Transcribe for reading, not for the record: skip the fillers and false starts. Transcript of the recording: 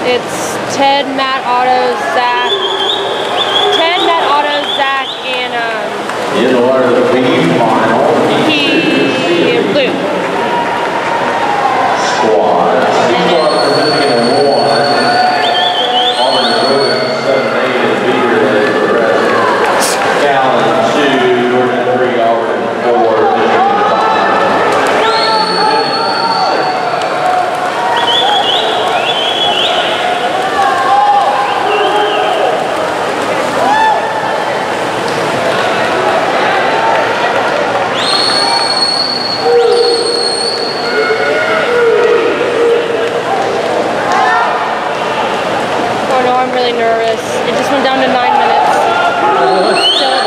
It's Ted, Matt, Otto, Zach. Ted, Matt, Otto, Zach, and in order to be final. Luke. Squad. Two squads for Michigan and 1. Auburn is Jordan 7-8 and Beaver is the rest. Callan 2, Jordan 3, Auburn 4, Michigan 5. I'm really nervous. It just went down to 9 minutes. Still